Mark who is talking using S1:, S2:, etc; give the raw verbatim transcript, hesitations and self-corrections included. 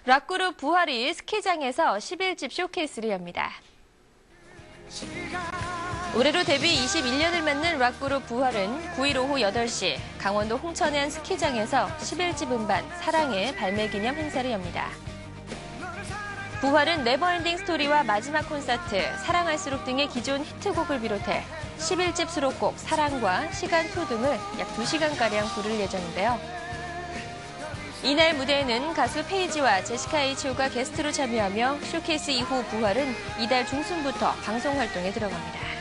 S1: 락그룹 부활이 스키장에서 십일 집 쇼케이스를 엽니다. 올해로 데뷔 이십일 년을 맞는 락그룹 부활은 구일 오후 여덟 시 강원도 홍천의 한 스키장에서 십일 집 음반 사랑의 발매 기념 행사를 엽니다. 부활은 네버엔딩 스토리와 마지막 콘서트, 사랑할수록 등의 기존 히트곡을 비롯해 십일 집 수록곡 사랑과 시간표 등을 약 두 시간가량 부를 예정인데요. 이날 무대에는 가수 페이지와 제시카 에이치오가 게스트로 참여하며 쇼케이스 이후 부활은 이달 중순부터 방송 활동에 들어갑니다.